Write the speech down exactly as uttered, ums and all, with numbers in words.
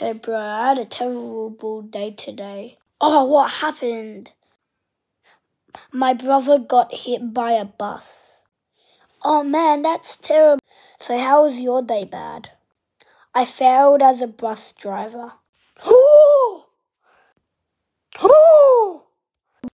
Hey bro, I had a terrible day today. Oh, what happened? My brother got hit by a bus. Oh man, that's terrible. So how was your day bad? I failed as a bus driver.